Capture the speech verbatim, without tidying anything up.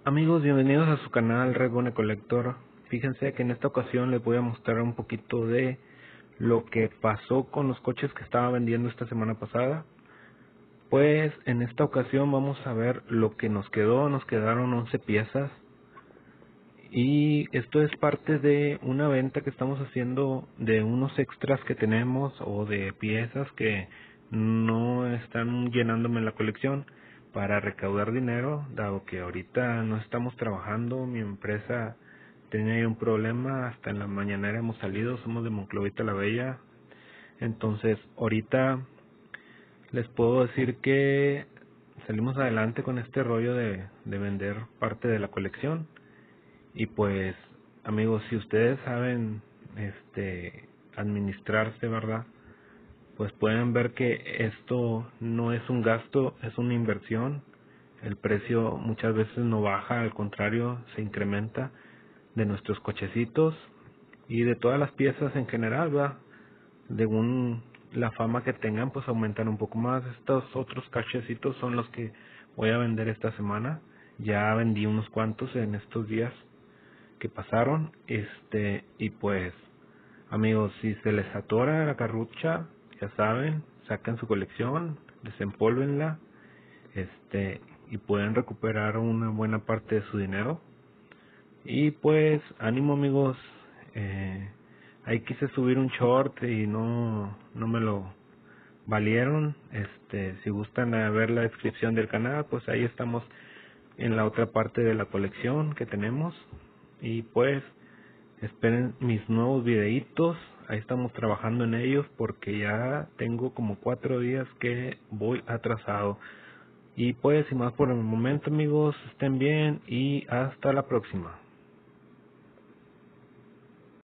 Amigos, bienvenidos a su canal Red Bone Collector. Fíjense que en esta ocasión les voy a mostrar un poquito de lo que pasó con los coches que estaba vendiendo esta semana pasada. Pues en esta ocasión vamos a ver lo que nos quedó. Nos quedaron once piezas. Y esto es parte de una venta que estamos haciendo de unos extras que tenemos o de piezas que no están llenándome la colección para recaudar dinero, dado que ahorita no estamos trabajando. Mi empresa tenía un problema, hasta en la mañanera hemos salido, somos de Monclovita la Bella. Entonces ahorita les puedo decir que salimos adelante con este rollo de, de vender parte de la colección. Y pues, amigos, si ustedes saben este administrarse, ¿verdad? Pues pueden ver que esto no es un gasto, es una inversión. El precio muchas veces no baja, al contrario, se incrementa de nuestros cochecitos y de todas las piezas en general, ¿verdad? Según la fama que tengan, pues aumentan un poco más. Estos otros cochecitos son los que voy a vender esta semana. Ya vendí unos cuantos en estos días que pasaron, este y pues, amigos, si se les atora la carrucha, ya saben, sacan su colección, desempólvenla, este y pueden recuperar una buena parte de su dinero. Y pues ánimo, amigos. eh, ahí quise subir un short y no no me lo valieron. Este si gustan a ver la descripción del canal, pues ahí estamos en la otra parte de la colección que tenemos. Y pues esperen mis nuevos videitos, ahí estamos trabajando en ellos porque ya tengo como cuatro días que voy atrasado. Y pues sin más por el momento, amigos, estén bien y hasta la próxima.